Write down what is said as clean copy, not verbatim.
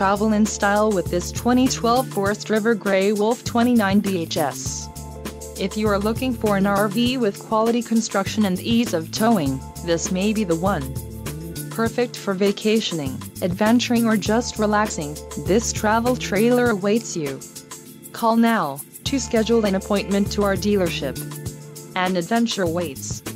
travel in style with this 2012 Forest River Grey Wolf 29 BHS. If you are looking for an RV with quality construction and ease of towing, this may be the one. Perfect for vacationing, adventuring or just relaxing, this travel trailer awaits you. Call now to schedule an appointment to our dealership. An adventure waits.